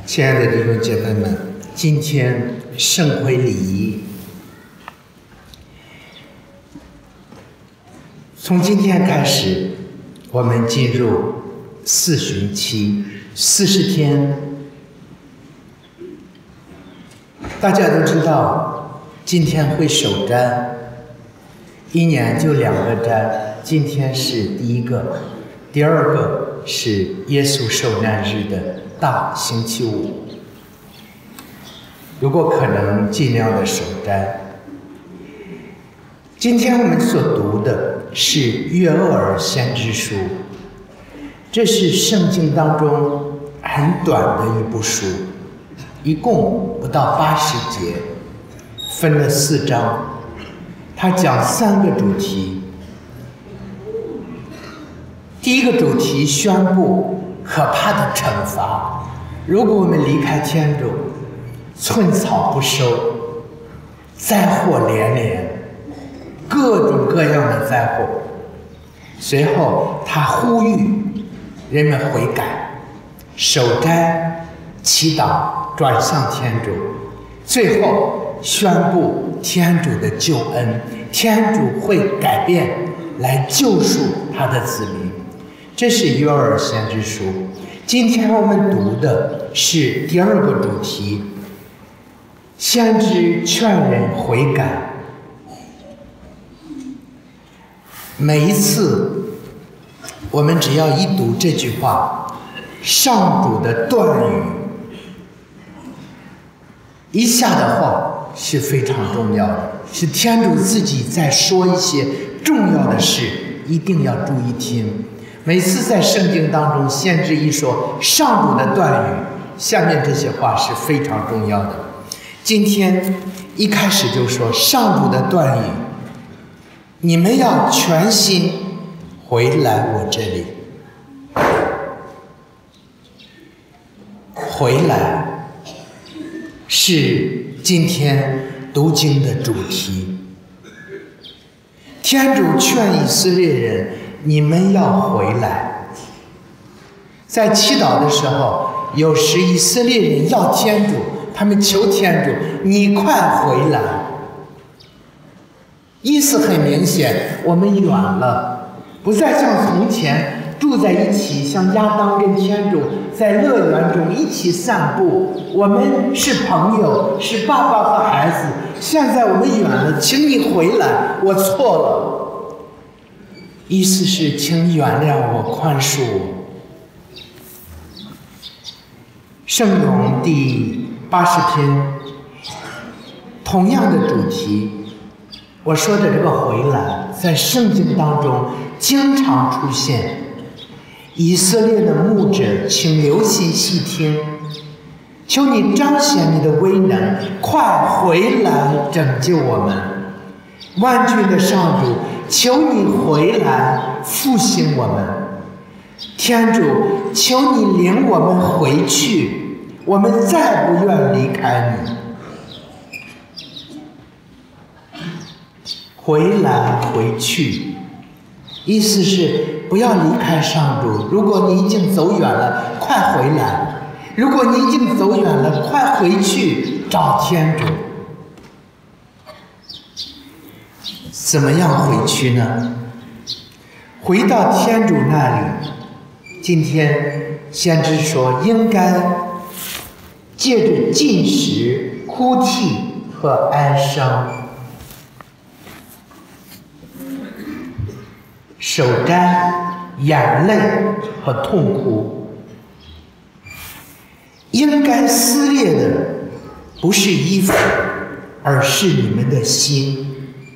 亲爱的弟兄姐妹们，今天圣灰礼仪，从今天开始，我们进入四旬期，40天。大家都知道，今天会守斋，一年就2个斋，今天是第一个，第二个是耶稣受难日的大星期五。如果可能，尽量的守斋。今天我们所读的是约厄尔先知书，这是圣经当中很短的一部书，一共不到80节，分了4章。它讲3个主题。第一个主题宣布可怕的惩罚，如果我们离开天主，寸草不收，灾祸连连，各种各样的灾祸。随后他呼吁人们悔改，守斋、祈祷，转向天主。最后宣布天主的救恩，天主会改变来救赎他的子民。这是约厄尔先知书。今天我们读的是第2个主题，先知劝人悔改。每一次我们只要一读这句话，上主的断语，以下的话是非常重要的，是天主自己在说一些重要的事，一定要注意听。每次在圣经当中，先知一说上主的断语，下面这些话是非常重要的。今天一开始就说上主的断语，你们要全心回来我这里。回来是今天读经的主题。天主劝以色列人，你们要回来。在祈祷的时候，有时以色列人要天主，他们求天主，你快回来。意思很明显，我们远了，不再像从前住在一起，像亚当跟天主在乐园中一起散步，我们是朋友，是爸爸和孩子。现在我们远了，请你回来，我错了。意思是，请原谅我，宽恕我。圣咏第80篇，同样的主题。我说的这个回来，在圣经当中经常出现。以色列的牧者，请留心细听，求你彰显你的威能，快回来拯救我们。万军的上主，求你回来复兴我们。天主，求你领我们回去，我们再不愿离开你。回来回去，意思是不要离开上主。如果你已经走远了，快回来；如果你已经走远了，快回去找天主。怎么样回去呢？回到天主那里。今天先知说，应该借着禁食、哭泣和哀伤，守斋、眼泪和痛哭。应该撕裂的不是衣服，而是你们的心。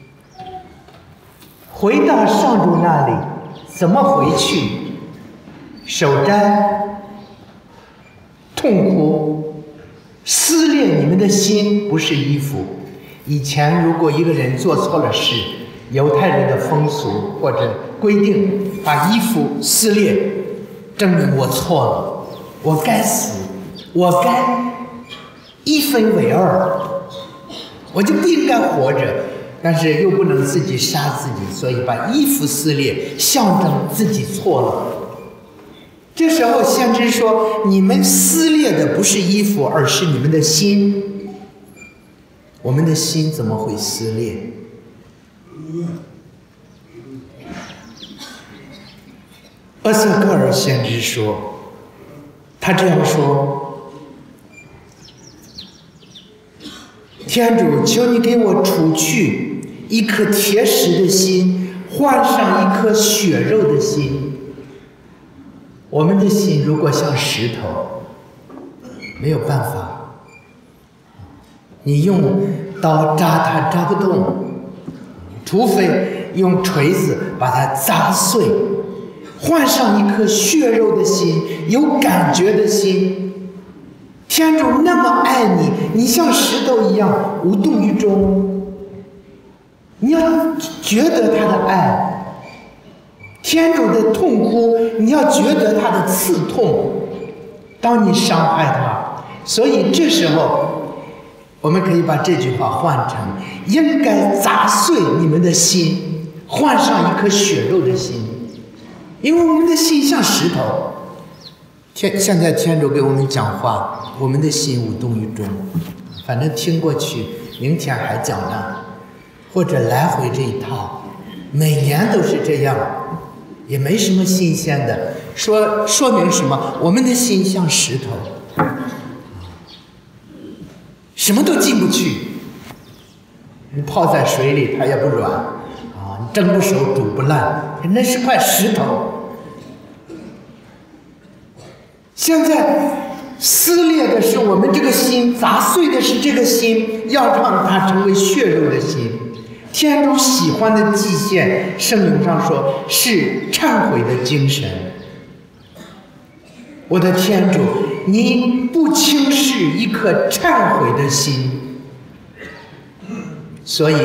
回到上主那里，怎么回去？守斋、痛哭、撕裂你们的心，不是衣服。以前如果一个人做错了事，犹太人的风俗或者规定，把衣服撕裂，证明我错了，我该死，我该1分为2，我就不应该活着，但是又不能自己杀自己，所以把衣服撕裂，象征自己错了。 这时候先知说：“你们撕裂的不是衣服，而是你们的心。我们的心怎么会撕裂？”厄瑟克尔先知说，他这样说：“天主，求你给我除去一颗铁石的心，换上一颗血肉的心。我们的心如果像石头，没有办法，你用刀扎它扎不动，除非用锤子把它砸碎。换上一颗血肉的心，有感觉的心。天主那么爱你，你像石头一样无动于衷。你要觉得他的爱，天主的痛哭，你要觉得他的刺痛。当你伤害他，所以这时候我们可以把这句话换成：应该砸碎你们的心，换上一颗血肉的心。因为我们的心像石头，现在天主给我们讲话，我们的心无动于衷，反正听过去，明天还讲呢，或者来回这一套，每年都是这样，也没什么新鲜的。说明什么？我们的心像石头，什么都进不去。你泡在水里，它也不软啊，你蒸不熟，煮不烂，那是块石头。现在撕裂的是我们这个心，砸碎的是这个心，要让它成为血肉的心。天主喜欢的祭献，圣经上说是忏悔的精神。我的天主，你不轻视一颗忏悔的心，所以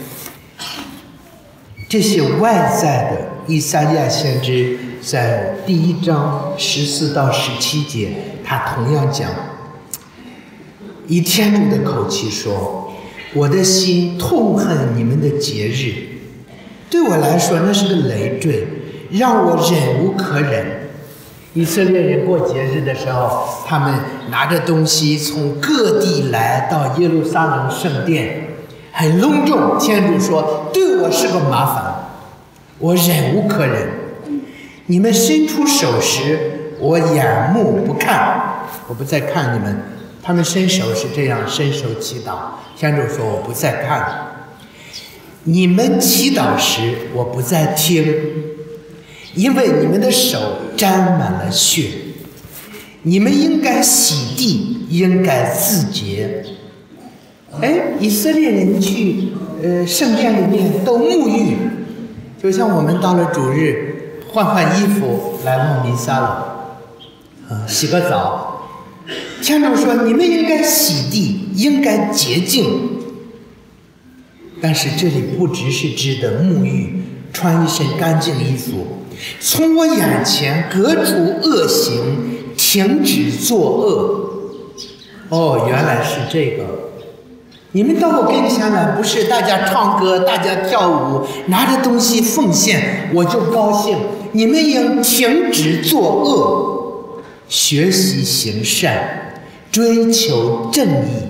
这些外在的，以赛亚先知在第1章14到17节，他同样讲，以天主的口气说：“我的心痛恨你们的节日，对我来说那是个累赘，让我忍无可忍。”以色列人过节日的时候，他们拿着东西从各地来到耶路撒冷圣殿，很隆重。天主说：“对我是个麻烦，我忍无可忍。你们伸出手时，我眼目不看，我不再看你们。”他们伸手是这样，伸手祈祷。天主说：“我不再看。你们祈祷时，我不再听，因为你们的手沾满了血。你们应该洗地，应该自洁。”以色列人去圣殿里面都沐浴，就像我们到了主日换衣服来望弥撒了，洗个澡。天主说：“你们应该洗地，应该洁净。”但是这里不只是指的沐浴，穿一身干净衣服，从我眼前革除恶行，停止作恶。原来是这个。你们到我跟前来，不是大家唱歌，大家跳舞，拿着东西奉献，我就高兴。你们应停止作恶，学习行善，追求正义。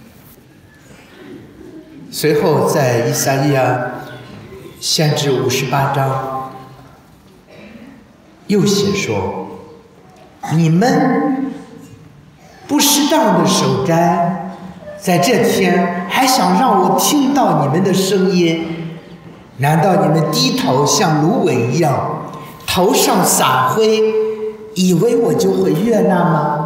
随后在以赛亚先知58章又写说：“你们不适当的守斋，在这天还想让我听到你们的声音？难道你们低头像芦苇一样，头上撒灰，以为我就会悦纳吗？”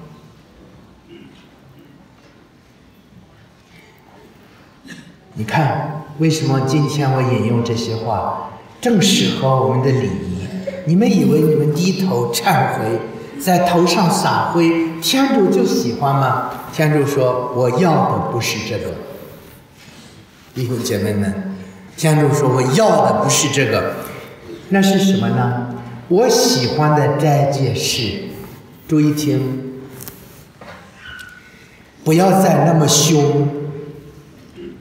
你看，为什么今天我引用这些话，正适合我们的礼仪。你们以为你们低头忏悔，在头上撒灰，天主就喜欢吗？天主说：“我要的不是这个。”弟兄姐妹们，天主说：“我要的不是这个，那是什么呢？我喜欢的斋戒是，注意听，不要再那么凶。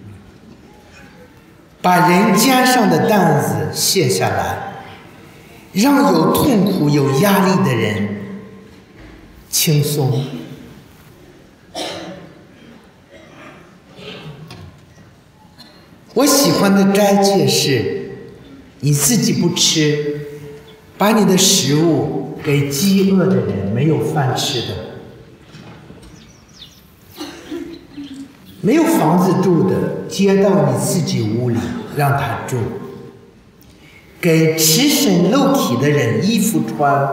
把人肩上的担子卸下来， 让有痛苦、有压力的人轻松。我喜欢的斋戒是，你自己不吃，把你的食物给饥饿的人，没有饭吃的，没有房子住的，接到你自己屋里让他住，给赤身露体的人衣服穿，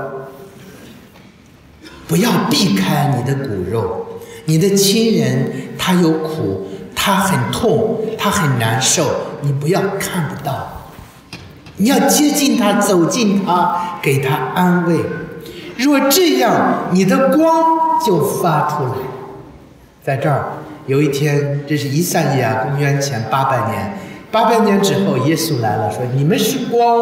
不要避开你的骨肉。你的亲人他有苦，他很痛，他很难受，你不要看不到，你要接近他，走近他，给他安慰。若这样，你的光就发出来。在这儿有一天，这是以赛亚公元前800年，800年之后，耶稣来了，说：“你们是光。”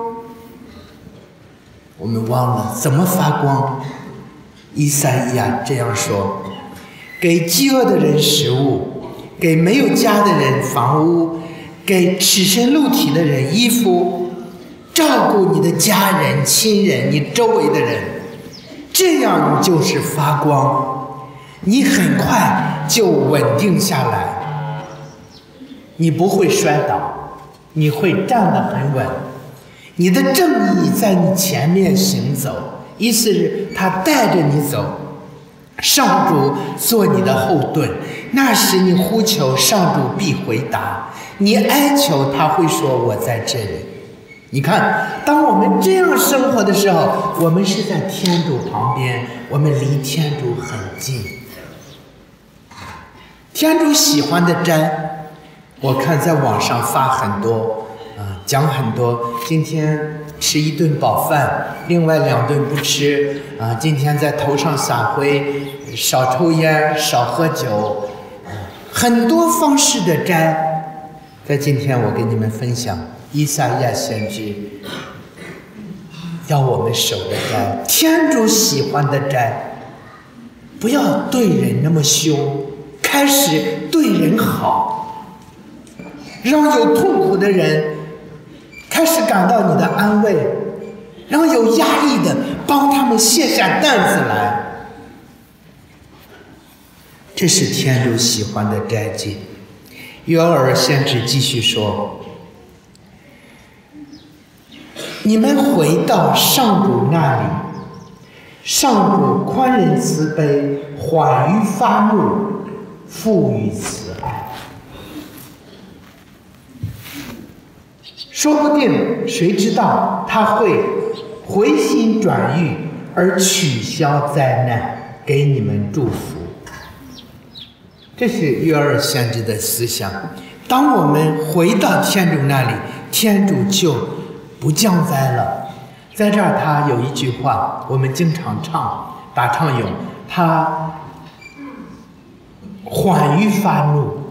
我们忘了怎么发光。以赛亚这样说：“给饥饿的人食物，给没有家的人房屋，给赤身露体的人衣服，照顾你的家人、亲人，你周围的人，这样你就是发光，你很快就稳定下来，你不会摔倒，你会站得很稳，你的正义在你前面行走。”意思是他带着你走，上主做你的后盾，那时你呼求，上主必回答，你哀求，他会说：“我在这里。”你看，当我们这样生活的时候，我们是在天主旁边，我们离天主很近。天主喜欢的斋，我看在网上发很多，讲很多，今天吃1顿饱饭，另外2顿不吃，今天在头上撒灰，少抽烟，少喝酒，很多方式的斋。在今天我给你们分享以赛亚先知要我们守的斋，天主喜欢的斋。不要对人那么凶，开始对人好，让有痛苦的人开始感到你的安慰，让有压力的帮他们卸下担子来。这是天主喜欢的斋戒。约珥先知继续说：“你们回到上主那里，上主宽仁慈悲，缓于发怒，富于慈爱。说不定，谁知道他会回心转意而取消灾难，给你们祝福。”这是约珥先知的思想。当我们回到天主那里，天主就不降灾了。在这儿，他有一句话，我们经常唱，打唱咏，他缓于发怒，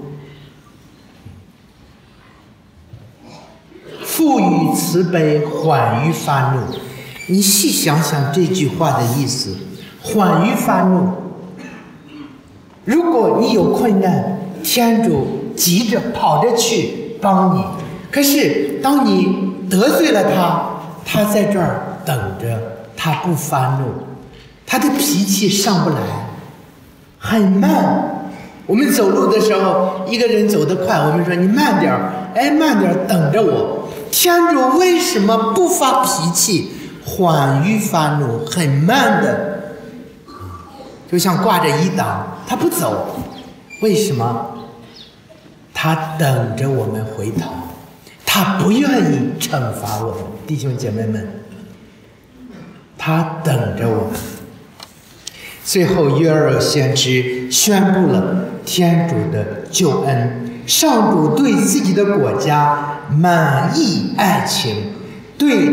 富于慈悲，缓于发怒。你细想想这句话的意思，缓于发怒。如果你有困难，天主急着跑着去帮你，可是当你得罪了他，他在这儿等着，他不发怒，他的脾气上不来，很慢。我们走路的时候，一个人走得快，我们说你慢点儿，慢点儿，等着我。天主为什么不发脾气，缓于发怒，很慢的，就像挂着1档，他不走，为什么？他等着我们回头，他不愿意惩罚我们，弟兄姐妹们，他等着我们。最后，约珥先知宣布了天主的救恩，上主对自己的国家满溢爱情，对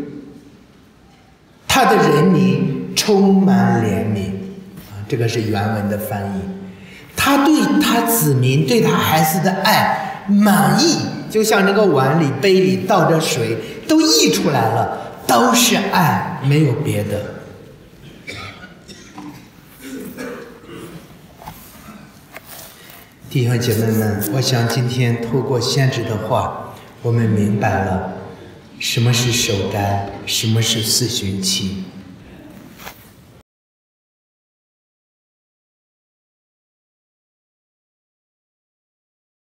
他的人民充满怜悯。这个是原文的翻译。他对他子民、对他孩子的爱满溢，就像这个碗里、杯里倒着水，都溢出来了，都是爱，没有别的。弟兄姐妹们，我想今天透过先知的话，我们明白了什么是守斋？什么是四旬期？